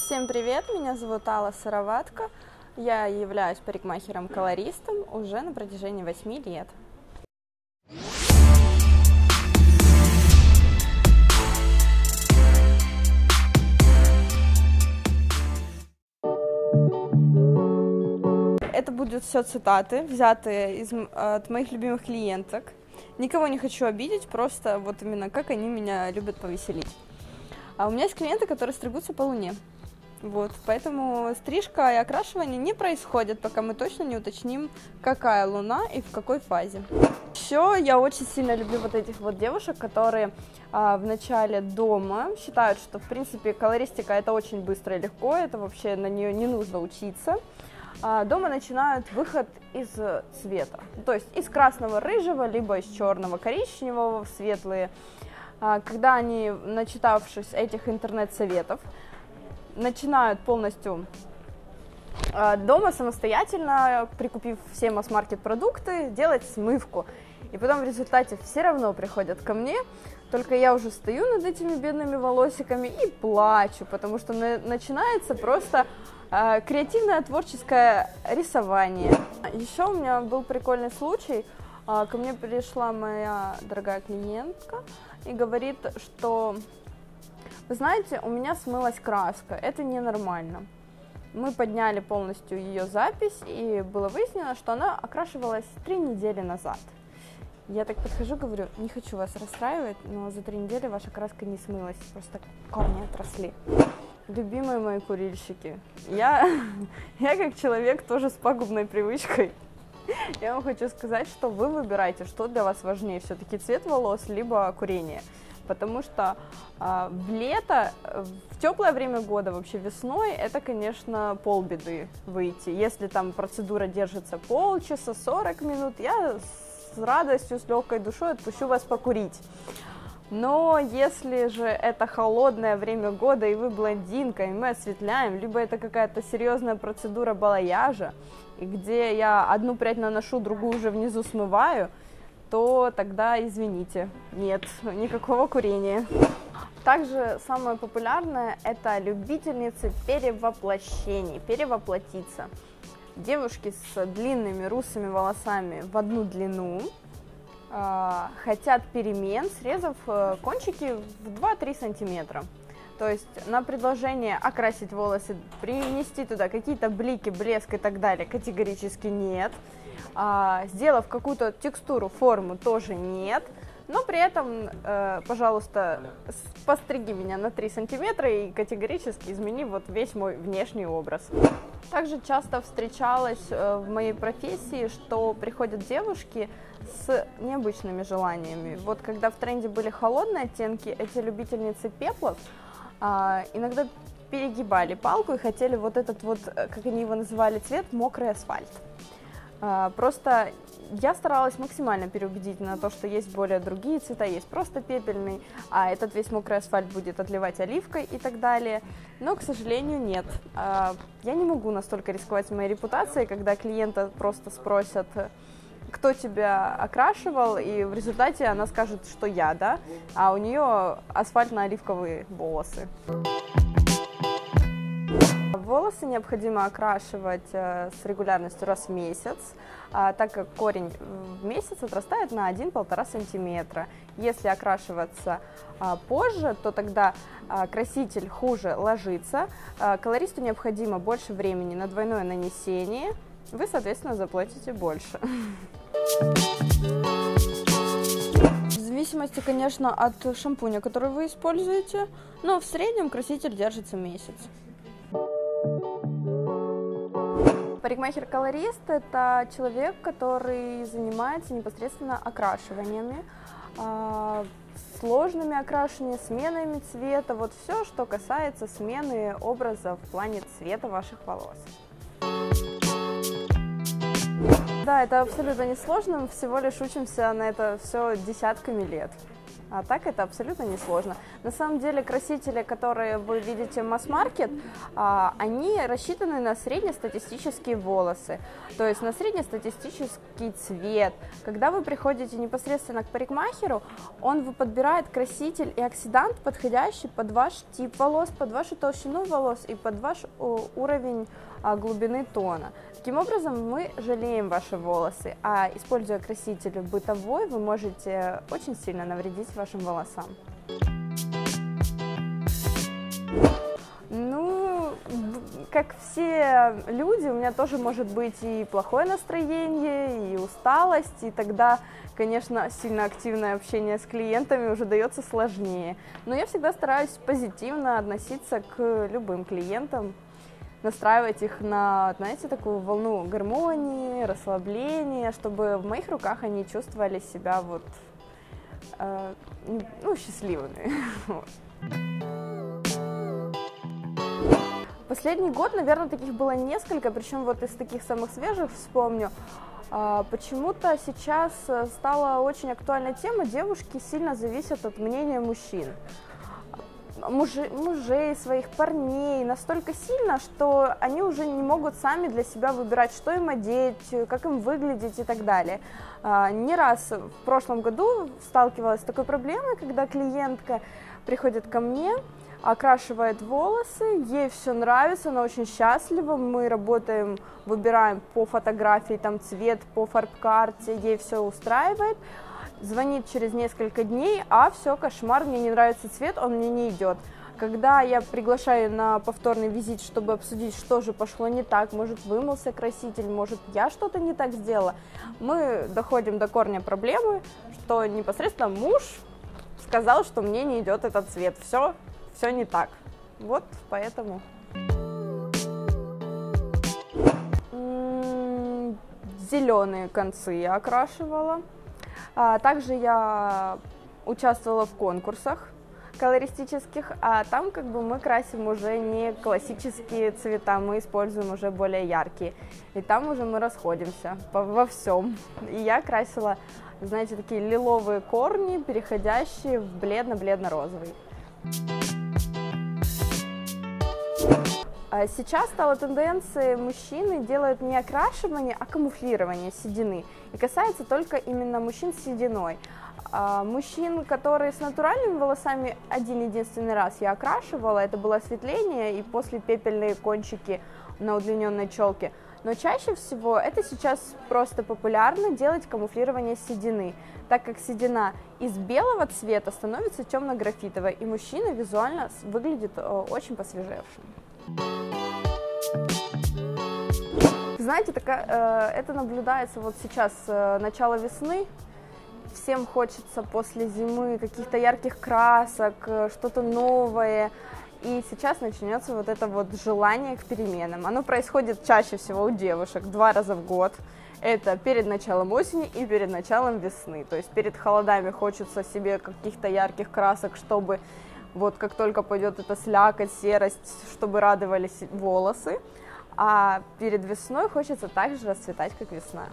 Всем привет, меня зовут Алла Сыроватка. Я являюсь парикмахером-колористом уже на протяжении 8 лет. Это будут все цитаты, взятые от моих любимых клиенток. Никого не хочу обидеть, просто вот именно как они меня любят повеселить. А у меня есть клиенты, которые стригутся по луне. Вот, поэтому стрижка и окрашивание не происходит, пока мы точно не уточним, какая луна и в какой фазе. Еще я очень сильно люблю вот этих вот девушек, которые в начале дома считают, что в принципе колористика это очень быстро и легко, это вообще на нее не нужно учиться. Дома начинают выход из цвета, то есть из красного рыжего, либо из черного коричневого в светлые. Когда они, начитавшись этих интернет-советов, начинают полностью дома самостоятельно, прикупив все масс-маркет продукты, делать смывку. И потом в результате все равно приходят ко мне, только я уже стою над этими бедными волосиками и плачу, потому что начинается просто креативное творческое рисование. Еще у меня был прикольный случай. Ко мне пришла моя дорогая клиентка и говорит, что, вы знаете, у меня смылась краска, это ненормально. Мы подняли полностью ее запись, и было выяснено, что она окрашивалась 3 недели назад. Я так подхожу, говорю, не хочу вас расстраивать, но за 3 недели ваша краска не смылась, просто корни отросли. Любимые мои курильщики, я как человек тоже с пагубной привычкой. Я вам хочу сказать, что вы выбираете, что для вас важнее, все-таки цвет волос, либо курение. Потому что в лето, в теплое время года, вообще весной, это, конечно, полбеды выйти. Если там процедура держится полчаса, 40 минут, я с радостью, с легкой душой отпущу вас покурить. Но если же это холодное время года, и вы блондинка, и мы осветляем, либо это какая-то серьезная процедура балаяжа, и где я одну прядь наношу, другую уже внизу смываю, то тогда, извините, нет, никакого курения. Также самое популярное – это любительницы перевоплощений, перевоплотиться. Девушки с длинными русыми волосами в одну длину, хотят перемен, срезав кончики в 2-3 сантиметра. То есть на предложение окрасить волосы, принести туда какие-то блики, блеск и так далее категорически нет. Сделав какую-то текстуру, форму тоже нет. Но при этом, пожалуйста, постриги меня на 3 сантиметра и категорически измени вот весь мой внешний образ. Также часто встречалась в моей профессии, что приходят девушки с необычными желаниями. Вот когда в тренде были холодные оттенки, эти любительницы пеплов иногда перегибали палку и хотели вот этот вот, как они его называли, цвет мокрый асфальт. Просто я старалась максимально переубедить на то, что есть более другие цвета, есть просто пепельный, а этот весь мокрый асфальт будет отливать оливкой и так далее. Но, к сожалению, нет. Я не могу настолько рисковать моей репутацией, когда клиента просто спросят, кто тебя окрашивал, и в результате она скажет, что я, да, а у нее асфальтно-оливковые волосы. Волосы необходимо окрашивать с регулярностью раз в месяц, так как корень в месяц отрастает на 1-1,5 сантиметра. Если окрашиваться позже, то тогда краситель хуже ложится, колористу необходимо больше времени на двойное нанесение, вы, соответственно, заплатите больше. В зависимости, конечно, от шампуня, который вы используете, но в среднем краситель держится месяц. Парикмахер-колорист – это человек, который занимается непосредственно окрашиваниями, сложными окрашиваниями, сменами цвета, вот все, что касается смены образа в плане цвета ваших волос. Да, это абсолютно несложно, мы всего лишь учимся на это все десятками лет. А так это абсолютно несложно. На самом деле красители, которые вы видите в масс-маркет, они рассчитаны на среднестатистические волосы, то есть на среднестатистический цвет. Когда вы приходите непосредственно к парикмахеру, он подбирает краситель и оксидант, подходящий под ваш тип волос, под вашу толщину волос и под ваш уровень глубины тона. Таким образом, мы жалеем ваши волосы, а используя краситель бытовой, вы можете очень сильно навредить вашим волосам. Ну, как все люди, у меня тоже может быть и плохое настроение, и усталость, и тогда, конечно, сильно активное общение с клиентами уже дается сложнее. Но я всегда стараюсь позитивно относиться к любым клиентам, настраивать их на, знаете, такую волну гармонии, расслабления, чтобы в моих руках они чувствовали себя вот, счастливыми. Последний год, наверное, таких было несколько, причем вот из таких самых свежих вспомню. Почему-то сейчас стала очень актуальной тема: девушки сильно зависят от мнения мужчин. Мужей, своих парней настолько сильно, что они уже не могут сами для себя выбирать, что им одеть, как им выглядеть и так далее. Не раз в прошлом году сталкивалась с такой проблемой, когда клиентка приходит ко мне, окрашивает волосы, ей все нравится, она очень счастлива, мы работаем, выбираем по фотографии там цвет, по фарб-карте, ей все устраивает. Звонит через несколько дней, а все, кошмар, мне не нравится цвет, он мне не идет. Когда я приглашаю на повторный визит, чтобы обсудить, что же пошло не так, может, вымылся краситель, может, я что-то не так сделала, мы доходим до корня проблемы, что непосредственно муж сказал, что мне не идет этот цвет, все не так. Вот поэтому. Зеленые концы я окрашивала. Также я участвовала в конкурсах колористических, а там как бы мы красим уже не классические цвета, мы используем уже более яркие. И там уже мы расходимся во всем. И я красила, знаете, такие лиловые корни, переходящие в бледно-бледно-розовый. Сейчас стала тенденцией, мужчины делают не окрашивание, а камуфлирование седины. И касается только именно мужчин с сединой. Мужчин, которые с натуральными волосами, один-единственный раз я окрашивала, это было осветление и после пепельные кончики на удлиненной челке. Но чаще всего это сейчас просто популярно делать камуфлирование седины, так как седина из белого цвета становится темно-графитовой, и мужчина визуально выглядит очень посвежевшим. Знаете, это наблюдается вот сейчас, начало весны, всем хочется после зимы каких-то ярких красок, что-то новое, и сейчас начнется вот это вот желание к переменам. Оно происходит чаще всего у девушек 2 раза в год. Это перед началом осени и перед началом весны, то есть перед холодами хочется себе каких-то ярких красок, чтобы вот как только пойдет эта слякоть, серость, чтобы радовались волосы, а перед весной хочется также расцветать, как весна.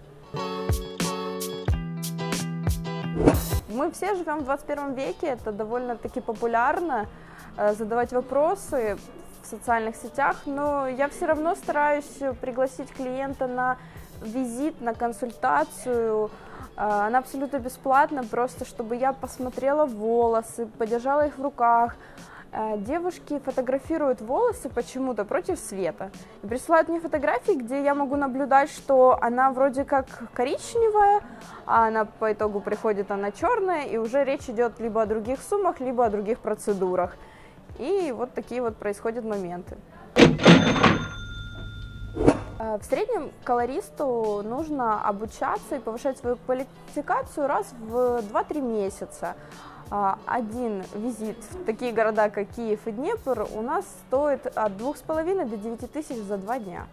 Мы все живем в 21 веке, это довольно-таки популярно, задавать вопросы в социальных сетях, но я все равно стараюсь пригласить клиента на визит, на консультацию. Она абсолютно бесплатна, просто чтобы я посмотрела волосы, подержала их в руках. Девушки фотографируют волосы почему-то против света и присылают мне фотографии, где я могу наблюдать, что она вроде как коричневая, а она по итогу приходит, она черная, и уже речь идет либо о других суммах, либо о других процедурах. И вот такие вот происходят моменты. В среднем колористу нужно обучаться и повышать свою квалификацию раз в 2-3 месяца. Один визит в такие города, как Киев и Днепр, у нас стоит от 2500 до 9000 за 2 дня.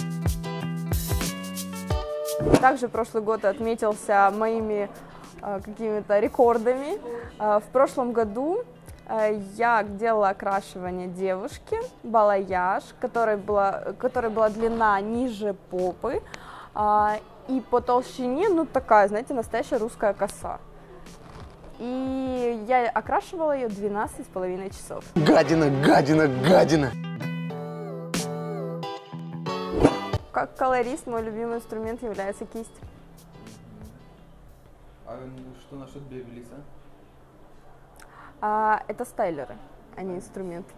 Также прошлый год отметился моими какими-то рекордами. В прошлом году я делала окрашивание девушки, балаяж, которой была длина ниже попы, и по толщине, ну такая, знаете, настоящая русская коса. И я окрашивала ее 12,5 часов. Гадина, гадина, гадина! Как колорист, мой любимый инструмент является кисть. А что насчет Бейблиса? Это стайлеры, а не инструменты.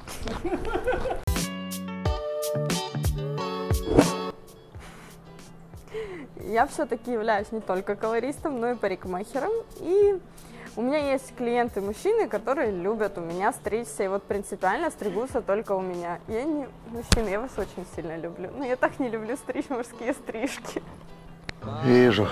Я все-таки являюсь не только колористом, но и парикмахером. И у меня есть клиенты-мужчины, которые любят у меня стричься, и вот принципиально стригутся только у меня. Я не мужчина, я вас очень сильно люблю, но я так не люблю стричь мужские стрижки. Вижу.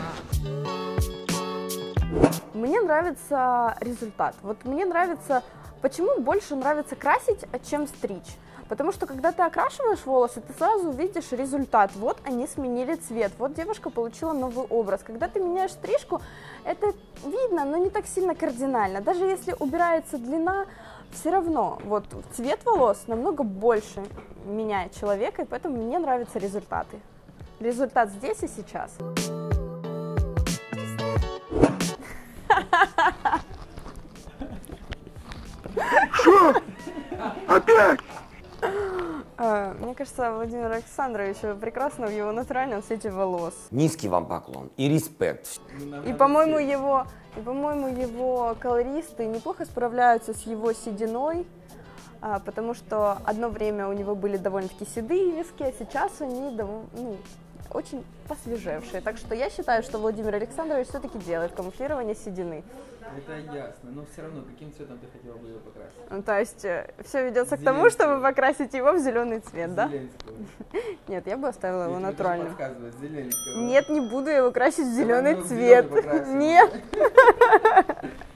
Мне нравится результат. Вот мне нравится, почему больше нравится красить, чем стричь? Потому что когда ты окрашиваешь волосы, ты сразу видишь результат. Вот они сменили цвет, вот девушка получила новый образ. Когда ты меняешь стрижку, это видно, но не так сильно кардинально. Даже если убирается длина, все равно вот цвет волос намного больше меняет человека, и поэтому мне нравятся результаты. Результат здесь и сейчас. Что? Опять? Мне кажется, Владимир Александрович прекрасно в его натуральном цвете волос. Низкий вам поклон и респект. И, по-моему, его колористы неплохо справляются с его сединой, потому что одно время у него были довольно-таки седые виски, а сейчас они очень посвежевшие. Так что я считаю, что Владимир Александрович все-таки делает камуфлирование седины. Это ясно, но все равно, каким цветом ты хотела бы ее покрасить? Ну, то есть все ведется к тому, чтобы покрасить его в зеленый цвет, да? Зеленского. Нет, я бы оставила его натуральным. Подсказывает, Зеленского. Нет, не буду я его красить в зеленый Ну, в цвет. зелёный покрасим. Нет.